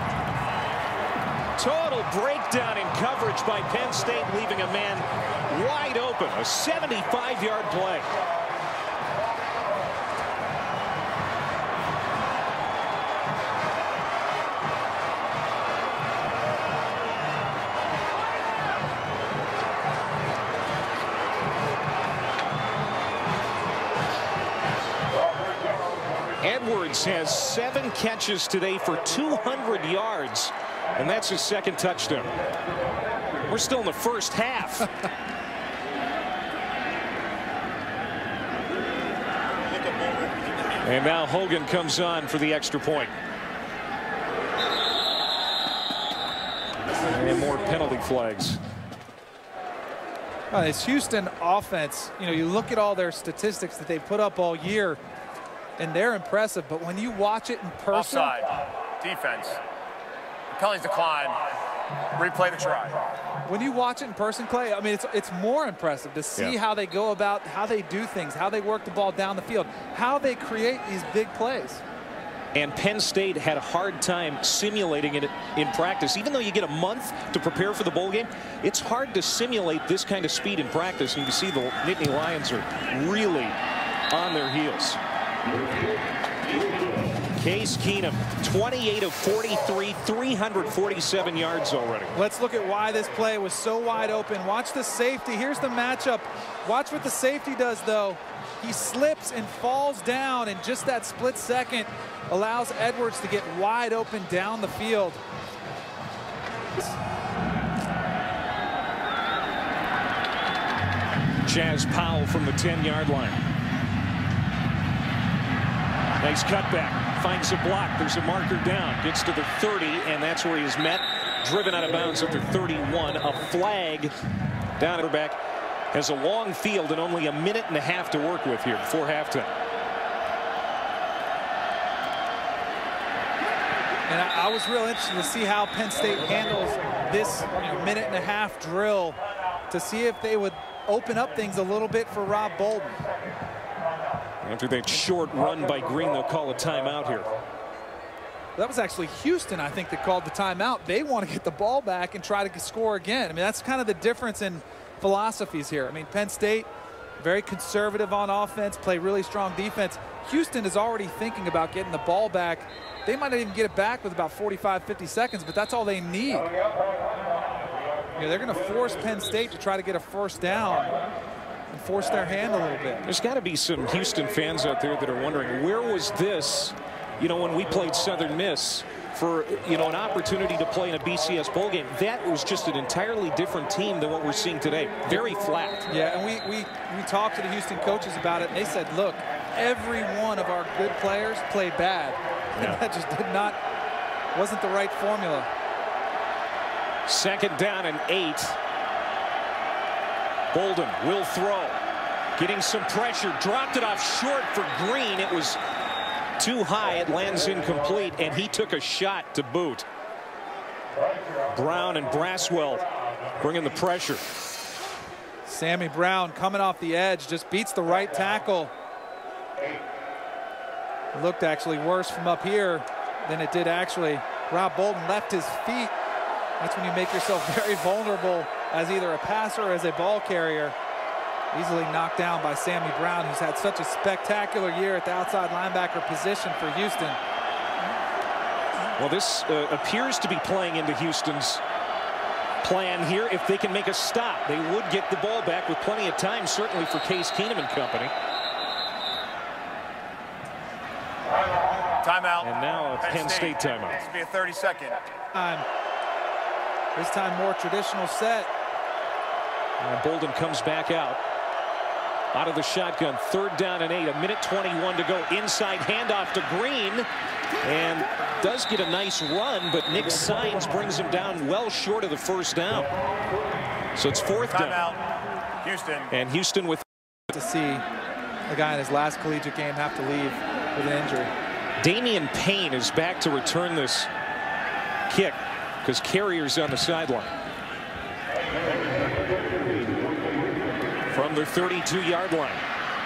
Total breakdown in coverage by Penn State, leaving a man wide open. A 75-yard play. Edwards has 7 catches today for 200 yards, and that's his second touchdown. We're still in the first half. And now Hogan comes on for the extra point. And more penalty flags. This Houston offense, you look at all their statistics that they put up all year, and they're impressive, but when you watch it in person. Offside. Defense. Penalties decline. Replay the try. When you watch it in person, Clay, I mean, it's more impressive to see how they go about, how they do things, how they work the ball down the field, how they create these big plays. And Penn State had a hard time simulating it in practice. Even though you get a month to prepare for the bowl game, it's hard to simulate this kind of speed in practice. And you can see the Nittany Lions are really on their heels. Case Keenum, 28 of 43, 347 yards already. Let's look at why this play was so wide open. Watch the safety. Here's the matchup. Watch what the safety does, though. He slips and falls down, and just that split second allows Edwards to get wide open down the field. Chaz Powell from the 10-yard line. Nice cutback, finds a block, there's a marker down, gets to the 30, and that's where he is met, driven out of bounds at the 31. A flag down at her back. Has a long field and only a minute and a half to work with here before halftime. And I was real interested to see how Penn State handles this minute and a half drill, to see if they would open up things a little bit for Rob Bolden. After that short run by Green, they'll call a timeout here. That was actually Houston, I think, that called the timeout. They want to get the ball back and try to score again. I mean, that's kind of the difference in philosophies here. I mean, Penn State, very conservative on offense, play really strong defense. Houston is already thinking about getting the ball back. They might not even get it back with about 45, 50 seconds, but that's all they need. They're going to force Penn State to try to get a first down and force their hand a little bit. There's got to be some Houston fans out there that are wondering, where was this, when we played Southern Miss for, an opportunity to play in a BCS bowl game? That was just an entirely different team than what we're seeing today. Very flat. Yeah, and we talked to the Houston coaches about it, and they said, look, every one of our good players played bad. Yeah. That just wasn't the right formula. 2nd down and 8. Bolden will throw. Getting some pressure. Dropped it off short for Green. It was too high. It lands incomplete, and he took a shot to boot. Brown and Braswell bringing the pressure. Sammy Brown coming off the edge, just beats the right tackle. Looked actually worse from up here than it did actually. Rob Bolden left his feet That's when you make yourself very vulnerable as either a passer or as a ball carrier. Easily knocked down by Sammy Brown, who's had such a spectacular year at the outside linebacker position for Houston. Well, this appears to be playing into Houston's plan here. If they can make a stop, they would get the ball back with plenty of time, certainly for Case Keenum and company. Timeout. And now a Penn State timeout. This will be a 30-second. This time more traditional set. Bolden comes back out of the shotgun. 3rd down and 8. 1:21 to go. Inside handoff to Green. And does get a nice run, but Nick Sines brings him down well short of the 1st down. So it's 4th down. Timeout. Houston. And Houston with To see a guy in his last collegiate game have to leave with an injury. Damian Payne is back to return this kick because Carrier's on the sideline. From the 32-yard line.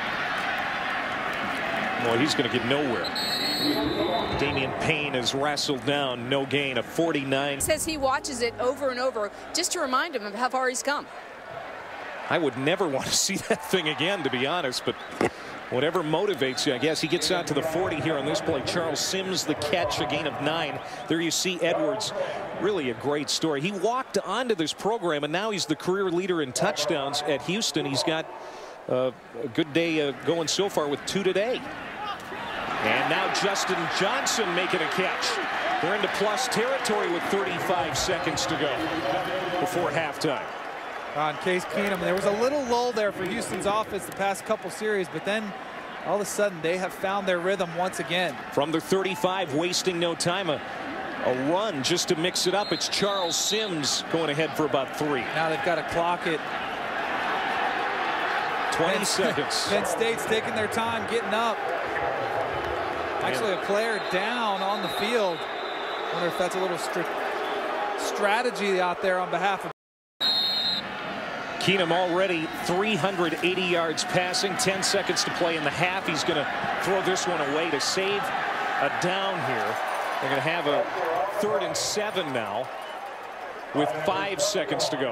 Well, he's going to get nowhere. Damian Payne is wrestled down, no gain, a 49. Says he watches it over and over just to remind him of how far he's come. I would never want to see that thing again, to be honest, but whatever motivates you, I guess. He gets out to the 40 here on this play. Charles Sims, the catch, a gain of 9. There you see Edwards. Really a great story. He walked onto this program, and now he's the career leader in touchdowns at Houston. He's got a good day going so far with 2 today. And now Justin Johnson making a catch. They're into plus territory with 35 seconds to go before halftime. On Case Keenum, there was a little lull there for Houston's offense the past couple series, but then all of a sudden they have found their rhythm once again. From the 35, wasting no time, a run just to mix it up. It's Charles Sims going ahead for about 3. Now they've got to clock it. 20 seconds. Penn State's taking their time getting up. Actually a player down on the field. Wonder if that's a little strategy out there on behalf of Keenum already 380 yards passing, 10 seconds to play in the half. He's going to throw this one away to save a down here. They're going to have a 3rd and 7 now with 5 seconds to go.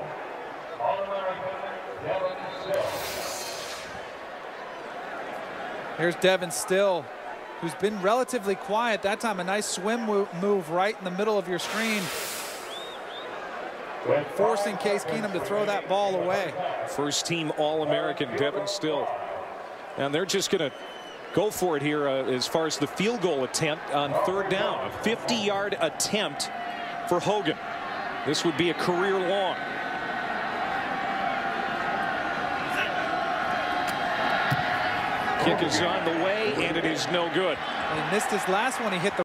Here's Devin Still, who's been relatively quiet. That time a nice swim move right in the middle of your screen, forcing Case Keenum to throw that ball away. First team All-American Devin Still. And they're just going to go for it here as far as the field goal attempt on 3rd down. A 50-yard attempt for Hogan. This would be a career long. Kick is on the way, and it is no good. He missed his last one. He hit the